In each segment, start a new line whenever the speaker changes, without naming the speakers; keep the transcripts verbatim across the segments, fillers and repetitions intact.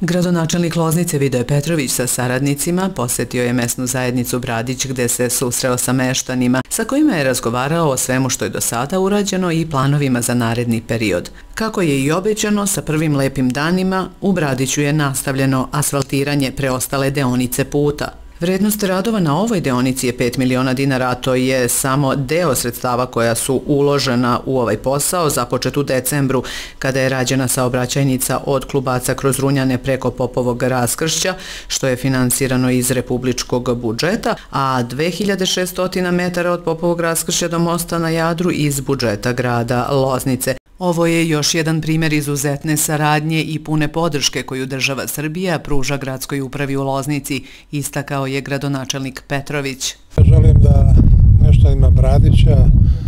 Gradonačelnik Loznice Vidoje Petrović sa saradnicima posetio je mesnu zajednicu Bradić gde se susreo sa meštanima sa kojima je razgovarao o svemu što je do sada urađeno i planovima za naredni period. Kako je i obećano, sa prvim lepim danima u Bradiću je nastavljeno asfaltiranje preostale deonice puta. Vrednost radova na ovoj deonici je pet miliona dinara, a to je samo deo sredstava koja su uložena u ovaj posao, započet u decembru, kada je rađena saobraćajnica od Klubaca kroz Runjane preko Popovog raskršća, što je finansirano iz republičkog budžeta, a dve hiljade šesto metara od Popovog raskršća do mosta na Jadru iz budžeta grada Loznice. Ovo je još jedan primjer izuzetne saradnje i pune podrške koju država Srbija pruža gradskoj upravi u Loznici, istakao je gradonačelnik Petrović.
Želim da meštanima Bradića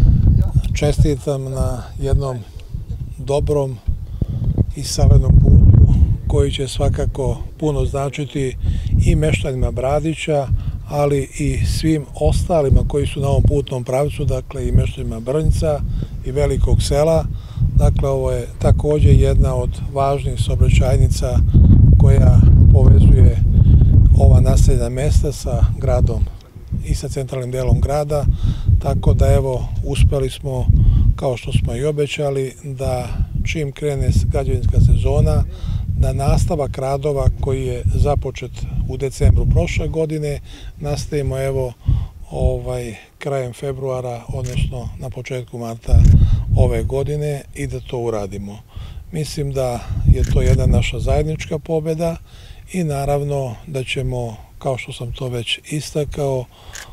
čestitam na jednom dobrom i savremenom putu koji će svakako puno značiti i meštanima Bradića, ali i svim ostalima koji su na ovom putnom pravcu, dakle i meštanima Brnjca i Velikog sela. Dakle, ovo je također jedna od važnih saobraćajnica koja povezuje ova naseljena mesta sa gradom i sa centralnim delom grada, tako da evo uspeli smo, kao što smo i obećali, da čim krene građevinska sezona, da nastavak radova koji je započet u decembru prošle godine nastavimo evo ovaj krajem februara, odnosno na početku marta ove godine i da to uradimo. Mislim da je to jedna naša zajednička pobjeda i naravno da ćemo, kao što sam to već istakao,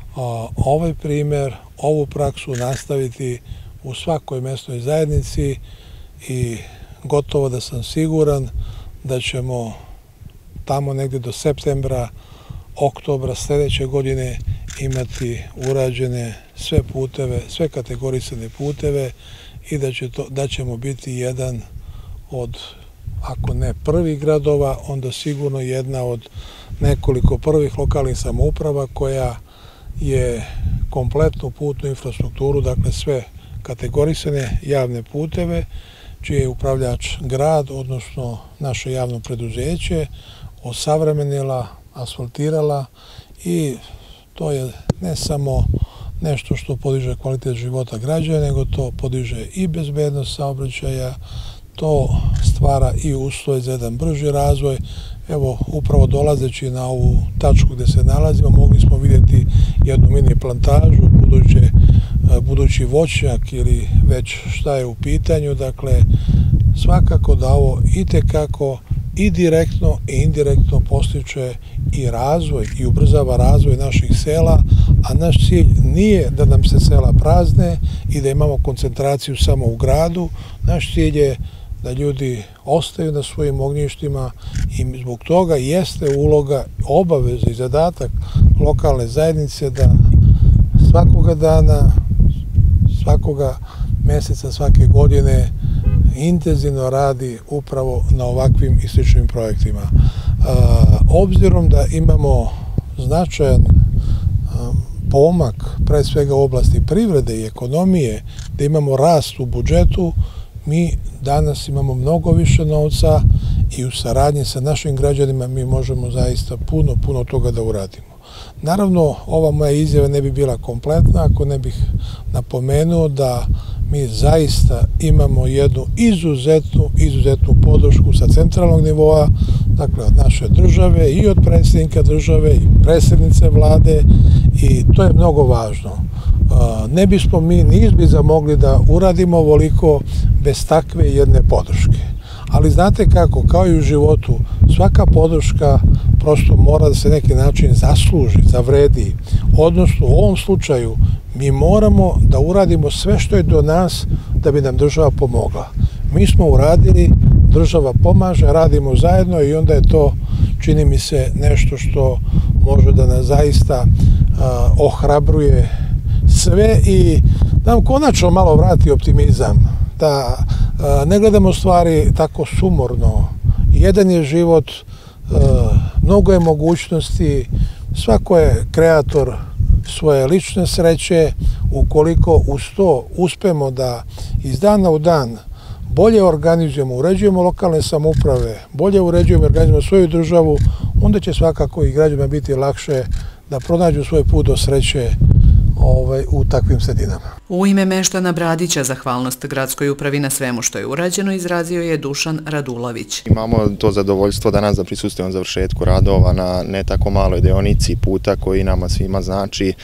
ovaj primjer, ovu praksu nastaviti u svakoj mesnoj zajednici i gotovo da sam siguran da ćemo tamo negdje do septembra, oktobra sljedeće godine imati urađene sve puteve, sve kategorisane puteve i da, će to, da ćemo biti jedan od, ako ne prvih gradova, onda sigurno jedna od nekoliko prvih lokalnih samouprava koja je kompletnu putnu infrastrukturu, dakle sve kategorisane javne puteve, čiji je upravljač grad, odnosno naše javno preduzeće, osavremenila, asfaltirala i to je ne samo nešto što podiže kvalitet života građana, nego to podiže i bezbednost saobraćaja, to stvara i uslove za jedan brži razvoj. Evo, upravo dolazeći na ovu tačku gde se nalazimo, mogli smo vidjeti jednu mini plantažu, buduće, budući voćnjak ili već šta je u pitanju. Dakle, svakako da ovo itekako i direktno i indirektno postiče i razvoj i ubrzava razvoj naših sela, a naš cilj nije da nam se sela prazne i da imamo koncentraciju samo u gradu. Naš cilj je da ljudi ostaju na svojim ognjištima i zbog toga jeste uloga, obaveza i zadatak lokalne zajednice da svakoga dana, svakoga meseca, svake godine intenzivno radi upravo na ovakvim i sličnim projektima. Obzirom da imamo značajan pomak, pre svega u oblasti privrede i ekonomije, da imamo rast u budžetu, mi danas imamo mnogo više novca i u saradnji sa našim građanima mi možemo zaista puno, puno toga da uradimo. Naravno, ova moja izjava ne bi bila kompletna ako ne bih napomenuo da mi zaista imamo jednu izuzetnu, izuzetnu podršku sa centralnog nivoa, dakle od naše države i od predsjednika države i predsjednice vlade i to je mnogo važno. Ne bismo mi ni izbliza mogli da uradimo ovoliko bez takve jedne podrške. Ali znate kako, kao i u životu, svaka podrška prosto mora da se neki način zasluži, zavredi. Odnosno, u ovom slučaju, mi moramo da uradimo sve što je do nas da bi nam država pomogla. Mi smo uradili, država pomaže, radimo zajedno i onda je to, čini mi se, nešto što može da nas zaista uh, ohrabruje sve i da nam konačno malo vrati optimizam. Da uh, ne gledamo stvari tako sumorno. Jedan je život, uh, mnogo je mogućnosti, svako je kreator svoje lične sreće. Ukoliko uz to uspemo da iz dana u dan bolje organizujemo, uređujemo lokalne samouprave, bolje uređujemo i organizujemo svoju državu, onda će svakako i građanima biti lakše da pronađu svoj put do sreće u takvim sredinama.
U ime meštana Bradića zahvalnost gradskoj upravi na svemu što je urađeno izrazio je Dušan Radulović.
Imamo to zadovoljstvo danas da prisustujemo završetku radova na ne tako maloj deonici puta koji nama svima znači,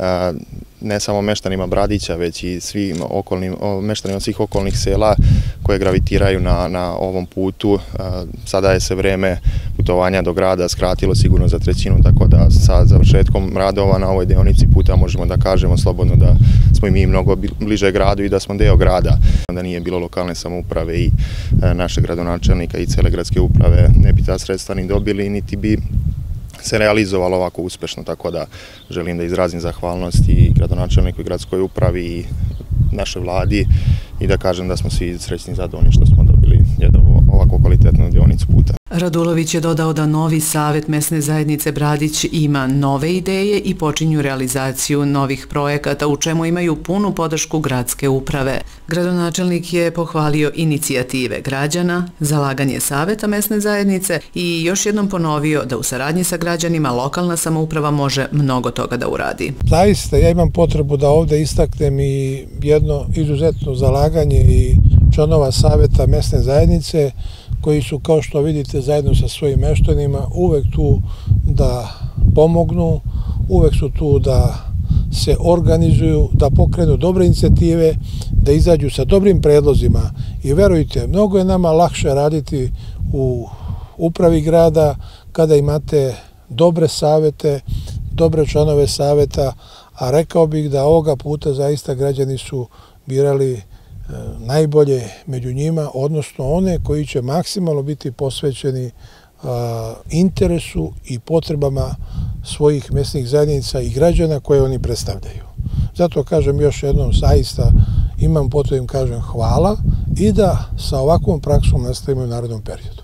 ne samo meštanima Bradića, već i svim meštanima svih okolnih sela koje gravitiraju na ovom putu. Sada je se vreme putovanja do grada skratilo sigurno za trećinu, tako da sa završetkom radova na ovoj deonici puta možemo da kažemo slobodno da smo i mi mnogo bliže gradu i da smo deo grada. Da nije bilo lokalne samouprave i našeg gradonačelnika i cele gradske uprave, ne bi ta sredstva ni dobili, niti bi se realizovalo ovako uspešno, tako da želim da izrazim zahvalnost i gradonačelniku i gradskoj upravi i našoj vladi i da kažem da smo svi srećni i zadovoljni što smo dobili jednu ovako kvalitetnu deonicu puta.
Radulović je dodao da novi Savet mesne zajednice Bradić ima nove ideje i počinju realizaciju novih projekata u čemu imaju punu podršku gradske uprave. Gradonačelnik je pohvalio inicijative građana, zalaganje Saveta mesne zajednice i još jednom ponovio da u saradnji sa građanima lokalna samouprava može mnogo toga da uradi.
Zaista, ja imam potrebu da ovde istaknem i jedno izuzetno zalaganje i članova Saveta mesne zajednice koji su, kao što vidite, zajedno sa svojim meštanima uvek tu da pomognu, uvek su tu da se organizuju, da pokrenu dobre inicijative, da izađu sa dobrim predlozima i verujte, mnogo je nama lakše raditi u upravi grada kada imate dobre savete, dobre članove saveta, a rekao bih da ovoga puta zaista građani su birali najbolje među njima, odnosno one koji će maksimalno biti posvećeni interesu i potrebama svojih mesnih zajednica i građana koje oni predstavljaju. Zato kažem još jednom, zaista imam potrebu im kažem hvala i da sa ovakvom praksom nastavimo u narednom periodu.